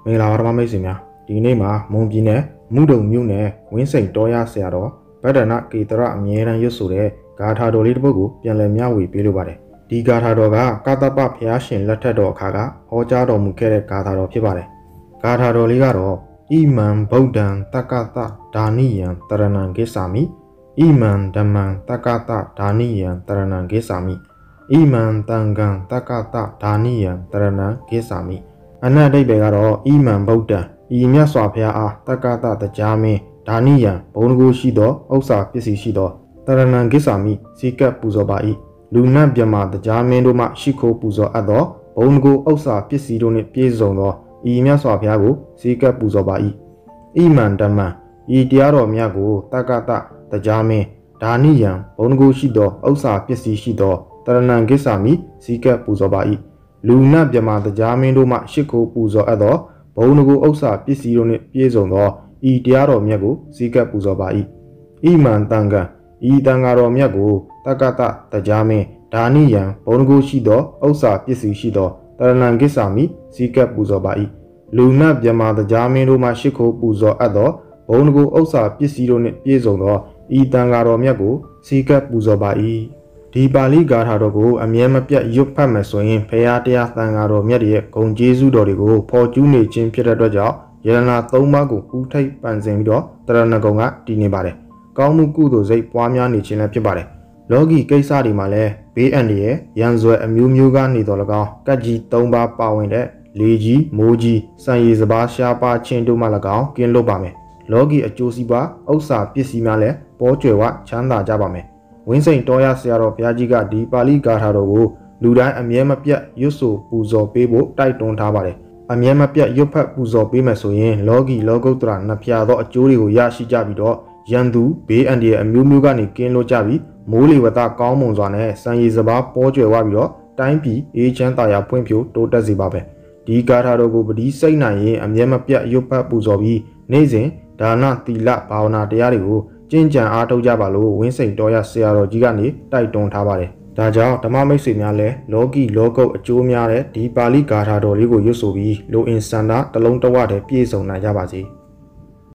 မင်္ဂလာပါဓမ္မမိတ်ဆွေများဒီနေ့မှာမွန်ပြည်နယ်မုဒုံမြို့နယ်ဝင်းစိန်တော်ရဆရာတော်ဗဒ္ဒနာကေတရအမြဲတမ်းရွတ်ဆိုတဲ့ဂါထာတော်လေးတစ်ပုဒ်ကိုပြန်လည်မျှဝေပေးလိုပါတယ်ဒီဂါထာတော်ကကာတပဘုရားရှင်လက်ထက်တော်အခါကဟောကြားတော်မူခဲ့တဲ့ဂါထာတော်ဖြစ်ပါတယ်ဂါထာတော်လေးကတော့ဣမံဗုဒ္ဓံတက္ကသဒါနိယံတရဏံကိစ္ဆာမိဣမံဓမ္မံတက္ကသဒါနိယံတရဏံကိစ္ဆာမိဣမံတံဃံတက္ကသဒါနိယံတရဏံကိစ္ဆာမိအနတ်အဓိပ္ပာယ်ကတော့ဣမံဗုဒ္ဓံဤမြတ်စွာဘုရားအားတက္ကသတရားမင်းဒါနိယံဘုံတကူရှိသောဥစ္စာပစ္စည်းရှိသောတရဏံကိစ္ဆာမိစီကပ်ပူဇော်ပါ၏လူနတ်မြမတရားမင်းတို့မှရှိခိုးပူဇော်အပ်သောဘုံတကူဥစ္စာပစ္စည်းတို့နှင့်ပြည့်စုံသောဤမြတ်စွာဘုရားကိုစီကပ်ပူဇော်ပါ၏ဣမံဓမ္မံဤတရားတော်မြတ်ကိုတက္ကသတရားမင်းဒါနိယံဘုံတကူရှိသောဥစ္စာပစ္စည်းရှိသောတရဏံကိစ္ဆာမိစီကပ်ပူဇော်ပါ၏လူနတ်မြမတရားမင်းတို့မှရှိခိုးပူဇော်အပ်သောဘုံတကူဥစ္စာပစ္စည်းတို့နှင့်ပြည့်စုံသောဤတရားတော်မြတ်ကိုစီကပ်ပူဇော်ပါ၏ဣမံတံဃံဤတန်ဃာတော်မြတ်ကိုတက္ကသတရားမင်းဒါနိယံဘုံတကူရှိသောဥစ္စာပစ္စည်းရှိသောတရဏံကိစ္ဆာမိစီကပ်ပူဇော်ပါ၏လူနတ်မြမတရားမင်းတို့မှရှိခိုးပူဇော်အပ်သောဘုံတကူဥစ္စာပစ္စည်းတို့နှင့်ပြည့်စုံသောဤတန်ဃာတော်မြတ်ကိုစီကပ်ပူဇော်ပါ၏ဒီပါဠိဂါထာတော်ကိုအမြဲမပြတ်ရွတ်ဖတ်မယ်ဆိုရင်ဖရာတရားသံဃာတော်မြတ်ရဲ့ဂုဏ်ကျေးဇူးတော်တွေကိုဖော်ကျူးနေခြင်းဖြစ်တဲ့အတွက်ကြောင့်ယရနာ၃ပါးကိုဥထိပ်ပန်ဆင်ပြီးတော့တရဏဂုံကတည်နေပါတယ်။ကောင်းမှုကုသိုလ်စိတ်ပွားများနေခြင်းလည်းဖြစ်ပါတယ်။လောကီကိစ္စတွေမှာလည်းဘေးအန္တရာယ်ရန်ဆွဲအမျိုးမျိုးကနေတော်၎င်းကတ်ကြီး၃ပါးပါဝင်တဲ့လေကြီးမိုးကြီးစံရည်စပါးရှားပါခြင်းတို့မှ၎င်းကင်းလွတ်ပါမယ်။လောကီအကျိုးစီးပွားဥစ္စာပစ္စည်းများလည်းပေါ်ကျွယ်ဝချမ်းသာကြပါမယ်။ဝင်းစိန်တော်ရဆရာတော်ဘုရားကြီးကဒီပါဠိဂါထာတော်ကိုလူတိုင်းအမြဲမပြတ်ရွတ်ဆိုပူဇော်ပေးဖို့တိုက်တွန်းထားပါတယ်။အမြဲမပြတ်ရွတ်ဖတ်ပူဇော်ပေးမယ်ဆိုရင်လောကီလောကုတ္တရာနှစ်ဖြာသောအကျိုးတွေကိုရရှိကြပြီးတော့ရန်သူဘေးအန္တရာယ်အမျိုးမျိုးကနေကင်းလွတ်ကြပြီးမိုးလေဝသကောင်းမွန်စွာနဲ့စံရည်စပါးပေါ်ကျွယ်ဝပြီးတော့တိုင်းပြည်အေးချမ်းသာယာဖွံ့ဖြိုးတိုးတက်စေပါပဲ။ဒီဂါထာတော်ကိုပတိစိတ်နိုင်ရင်အမြဲမပြတ်ရွတ်ဖတ်ပူဇော်ပြီးနေ့စဉ်ဒါနသီလဘာဝနာတရားတွေကိုကျင့်ကြံအားထုတ်ကြပါလို့ဝင်းစိန်တော်ရဆရာတော်ကြီးကနေတိုက်တွန်းထားပါတယ်။ဒါကြောင့်ဓမ္မမိတ်ဆွေများလည်းလောကီလောကုတ်အကျိုးများတဲ့ဒီပါဠိဂါထာတော်လေးကိုရွတ်ဆိုပြီးလိုအင်စန္ဒတလုံးတဝတည်းပြည့်စုံနိုင်ကြပါစေ။